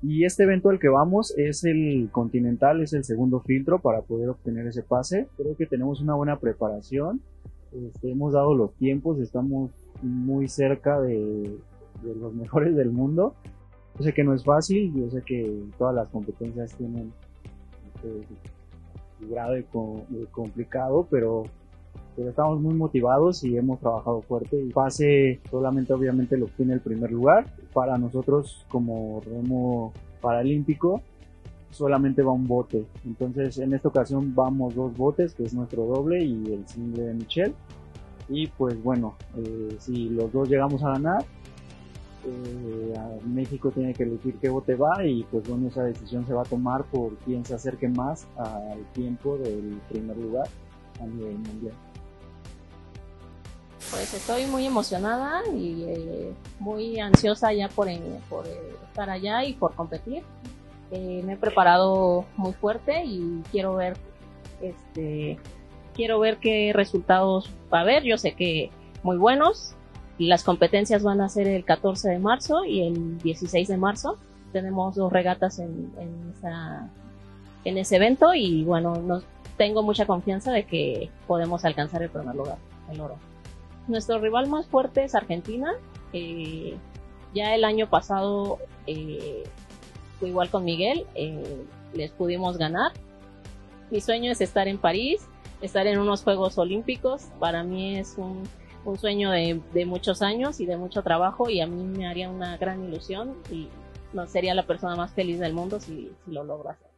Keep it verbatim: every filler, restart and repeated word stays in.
Y este evento al que vamos es el Continental, es el segundo filtro para poder obtener ese pase. Creo que tenemos una buena preparación, este, hemos dado los tiempos, estamos muy cerca de, de los mejores del mundo. Yo sé que no es fácil, yo sé que todas las competencias tienen este, su grado de, de complicado, pero, pero estamos muy motivados y hemos trabajado fuerte. El pase solamente obviamente lo obtiene el primer lugar. Para nosotros como remo paralímpico solamente va un bote, entonces en esta ocasión vamos dos botes, que es nuestro doble y el single de Michelle. Y pues bueno, eh, si los dos llegamos a ganar, eh, a México tiene que elegir qué bote va, y pues bueno, esa decisión se va a tomar por quién se acerque más al tiempo del primer lugar a nivel mundial. Pues estoy muy emocionada y eh, muy ansiosa ya por, eh, por eh, estar allá y por competir. Eh, me he preparado muy fuerte y quiero ver este quiero ver qué resultados va a haber. Yo sé que muy buenos. Las competencias van a ser el catorce de marzo y el dieciséis de marzo. Tenemos dos regatas en, en, esa, en ese evento y bueno, nos, tengo mucha confianza de que podemos alcanzar el primer lugar, el oro. Nuestro rival más fuerte es Argentina. Eh, ya el año pasado eh, fue igual con Miguel, eh, les pudimos ganar. Mi sueño es estar en París, estar en unos Juegos Olímpicos. Para mí es un, un sueño de, de muchos años y de mucho trabajo, y a mí me haría una gran ilusión y no sería la persona más feliz del mundo si, si lo logro hacer.